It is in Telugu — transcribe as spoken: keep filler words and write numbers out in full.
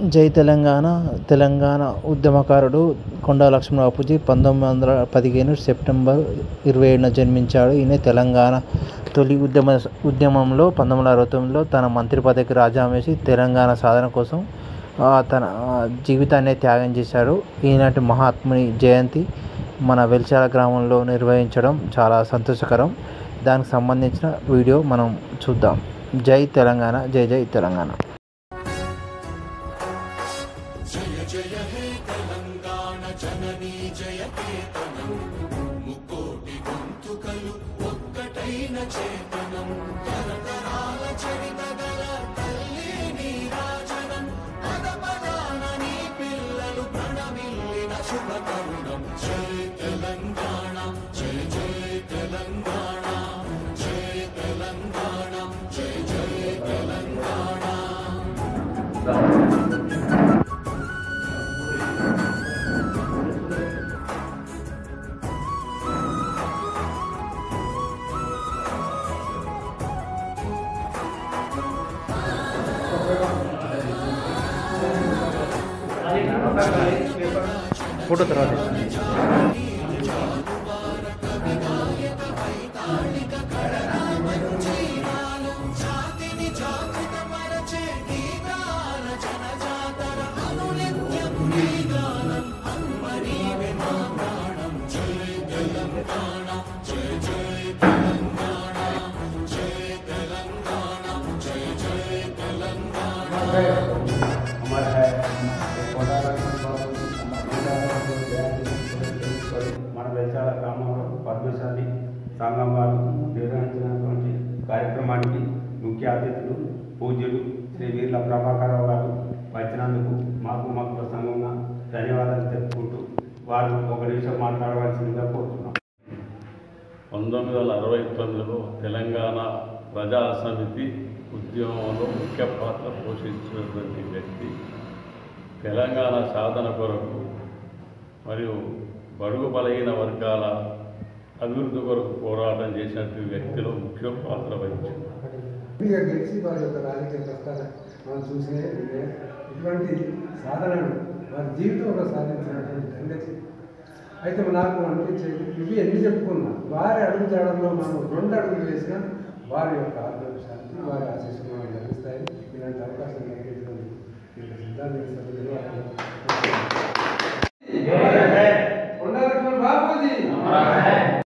జై తెలంగాణ తెలంగాణ ఉద్యమకారుడు కొండా లక్ష్మణ బాపూజీ పంతొమ్మిది వందల పదిహేను సెప్టెంబర్ ఇరవై ఏడున జన్మించాడు. ఈయన తెలంగాణ తొలి ఉద్యమ ఉద్యమంలో పంతొమ్మిది వందల అరవై తొమ్మిదిలో తన మంత్రి పదవికి రాజీనామా చేసి తెలంగాణ సాధన కోసం తన జీవితాన్ని త్యాగం చేశాడు. ఈనాటి మహాత్ముని జయంతి మన వెల్చాల గ్రామంలో నిర్వహించడం చాలా సంతోషకరం. దానికి సంబంధించిన వీడియో మనం చూద్దాం. జై తెలంగాణ, జై జై తెలంగాణ. జయ జయ హే తెలంగాణ జననీ జయ కేతనం, ముకోటి గొంతుకలు ఒక్కటైన చేతనం, తరతరాల చరితగల తల్లి నీరాజనం, పద పదాన నీ పిల్లలు ప్రణమిల్లిన శుభ తరుణం. జయ తెలంగాణ, జయ జయ తెలంగాణ, జయ తెలంగాణ, జయ జయ తెలంగాణ. ఫోటో తర్వాత మన వెల్చాల గ్రామంలో పద్మశాలి సంఘం వారు నిర్వహించినటువంటి కార్యక్రమానికి ముఖ్య అతిథులు పూజ్యులు శ్రీ వీర్ల ప్రభాకరరావు గారు వచ్చినందుకు మాకు మాకు సంఘంగా ధన్యవాదాలు తెలుపుకుంటూ వారు ఒక నిమిషం మాట్లాడవలసిందిగా కోరుతున్నాం. పంతొమ్మిది వందల అరవై తొమ్మిదిలో తెలంగాణ ప్రజా సమితి ఉద్యమంలో ముఖ్య పాత్ర పోషించినటువంటి వ్యక్తి, తెలంగాణ సాధన కొరకు మరియు బడుగు బలహీన వర్గాల అభివృద్ధి కొరకు పోరాటం చేసినటువంటి వ్యక్తిలో ముఖ్య పాత్ర వహించింది. గెలిచి వారి యొక్క రాజకీయ కష్టాలు మనం చూసే ఇటువంటి సాధనలు వారి జీవితంలో సాధించినటువంటి సంగతి అయితే నాకు అనిపించేది, ఇవి ఎన్ని చెప్పుకున్నా వారి అడుగు చేయడంలో మనం రెండు అడుగులు వేసినా వారి యొక్క ఆత్మవిశ్వాసాన్ని వారి ఆశీస్సులు మనం లభిస్తాయి. ఇలాంటి అవకాశం కలిగించినందుకు సిద్ధాంత సభ్యులు